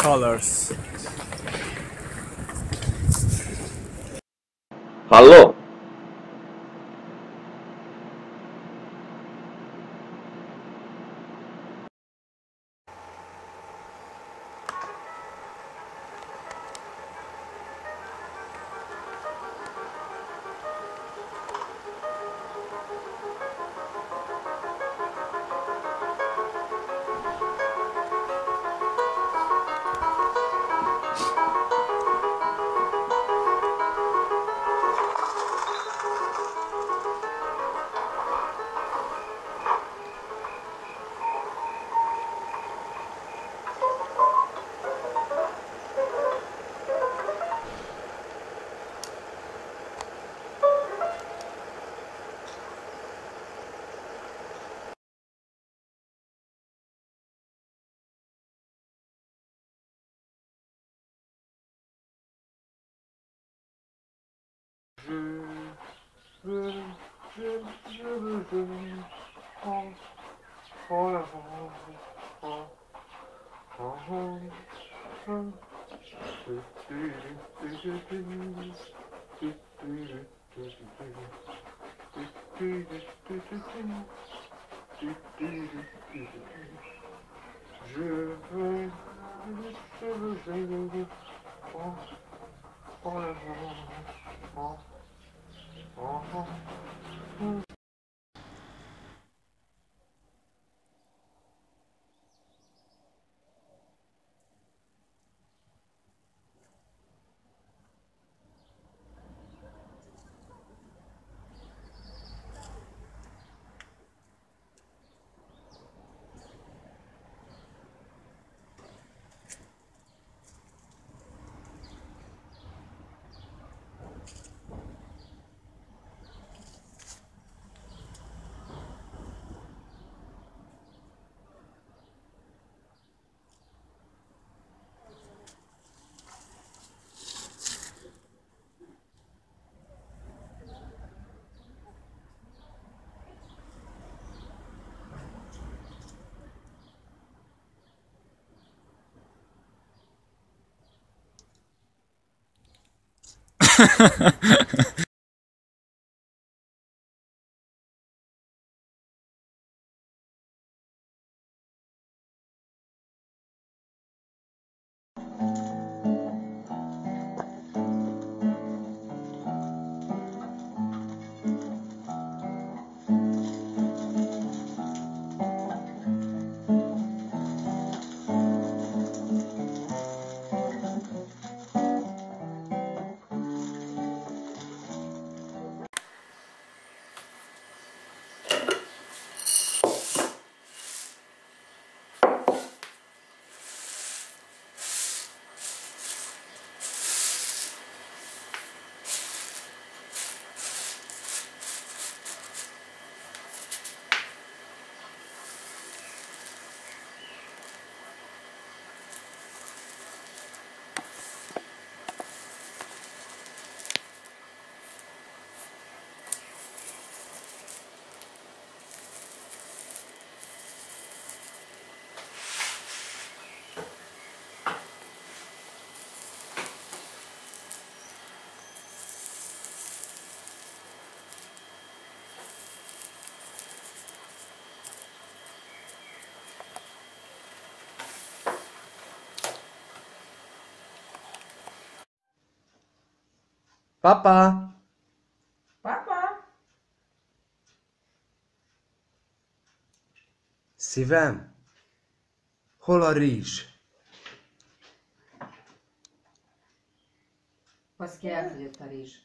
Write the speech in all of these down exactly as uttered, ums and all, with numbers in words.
colors. Halló? Papa! Papa? Szívem? Hol a rizs? Baszki, elfogyott a rizs.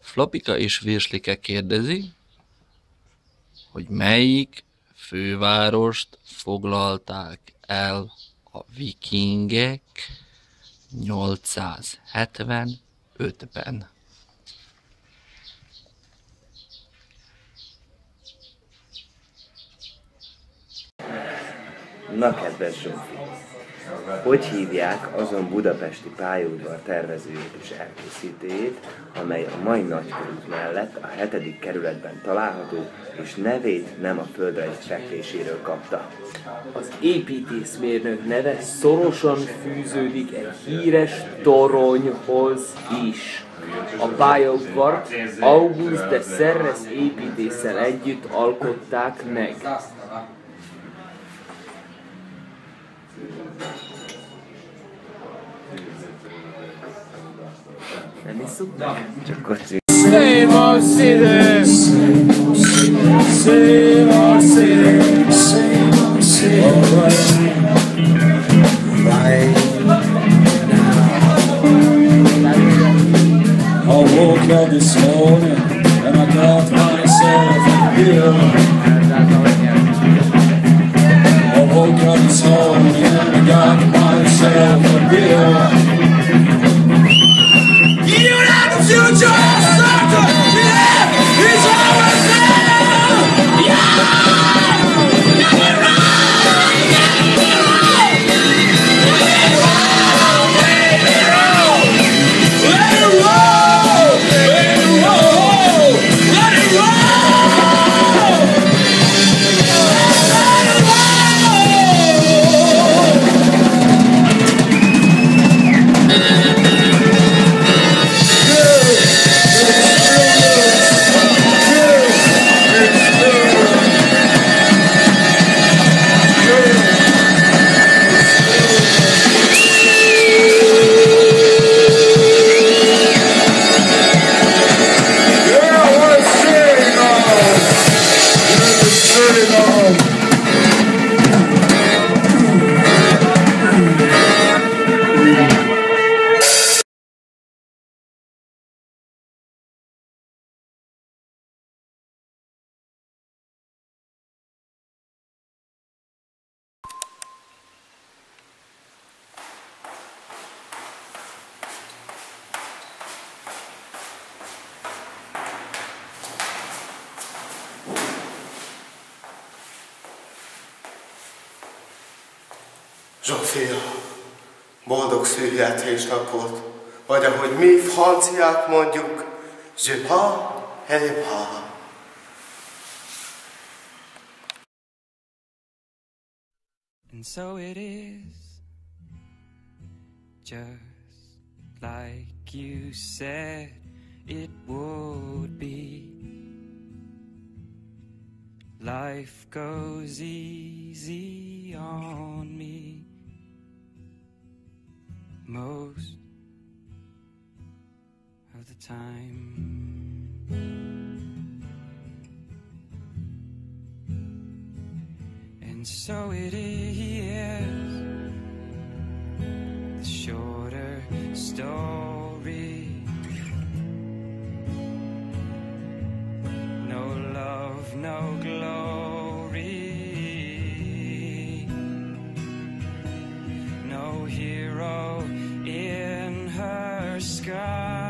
Flopika és Virslike kérdezi, hogy melyik fővárost foglalták el a vikingek nyolcszázhetvenötben. Na kedves Zsófi, hogy hívják azon budapesti pályaudvar tervezőjét és elkészítőjét, amely a mai Nagykörút mellett a hetedik kerületben található, és nevét nem a földrajz fekvéséről kapta? Az építészmérnök neve szorosan fűződik egy híres toronyhoz is. A pályaudvart August de Serres építésszel együtt alkották meg. Nem isszuk? Csak kocsi. Save our city, save our city, save our city. Right now, I woke up this morning and I got myself a beer. I woke up this morning and I got myself a beer. Future soccer, yeah, it's always there, yeah. Let it roll, let it roll, let it roll, let it roll, let it roll, let it roll, let it roll. Zsófia, boldog születésnapot, vagy ahogy mi franciák mondjuk, je pas, elle pas. And so it is, just like you said it would be. Life goes easy on me most of the time. And so it is, the shorter story. No love, no glory, no hero in her sky.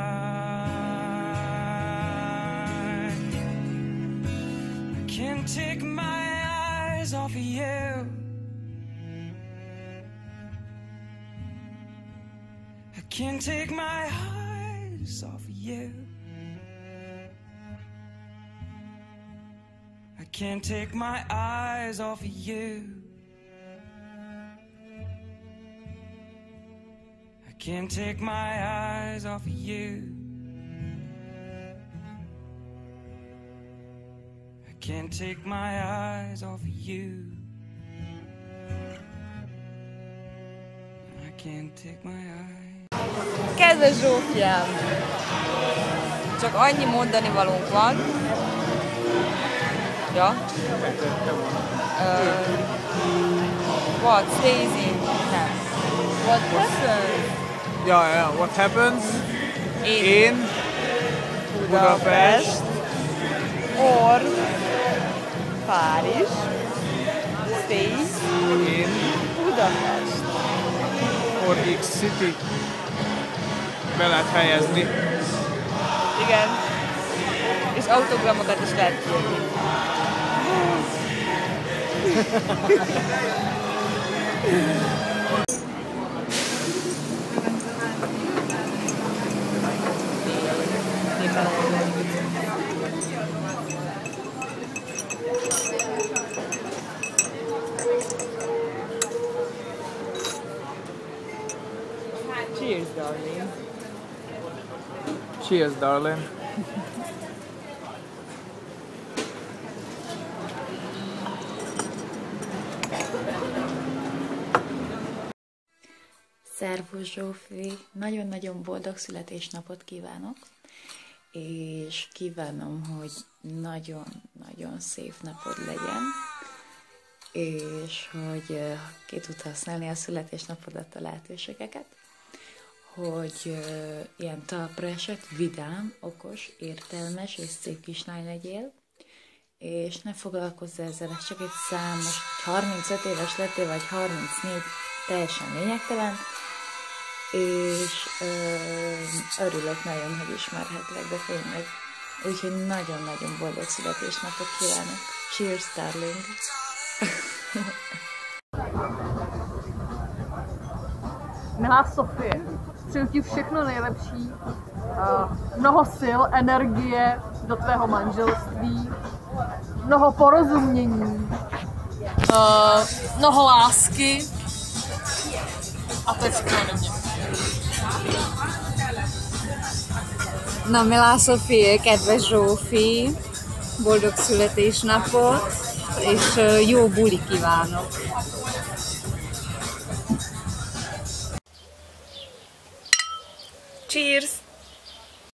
I can't take my eyes off of you. I can't take my eyes off of you. I can't take my eyes off of you. I can't take my eyes off of you. I can't take my eyes off of you. I can't take my eyes. Kedves Zsófiám! Csak annyi mondani valónk van. Ja. Uh, what stays in? Nem. What happens? Yeah, yeah. What happens in, in Budapest, or Párizs, Stays, Én Budapest. or X City. Be lehet helyezni. Igen. És autogramokat is lehet kérni. Cheers, darling. Cheers, darling. Szervusz Zsófi, nagyon-nagyon boldog születésnapot kívánok, és kívánom, hogy nagyon-nagyon szép napod legyen, és hogy ki tud használni a születésnapodat, a lehetőségeket, hogy ilyen talpra esett, vidám, okos, értelmes és szép kislány legyél, és ne foglalkozz ezzel, ez csak egy szám, most harmincöt éves lettél, vagy harmincnégy, teljesen lényegtelen, és ö, örülök nagyon, hogy ismerhetlek, de tényleg. Úgyhogy nagyon-nagyon boldog születésnapot kívánok. Cheers, darling! Milá Sofie, přeju ti všechno nejlepší, mnoho sil, energie do tvého manželství, mnoho porozumění, mnoho lásky a to je všechno ode mě. Na, milá Sofie, kedves Zsófi, boldog születésnapot, és jó buli kívánok! Cheers!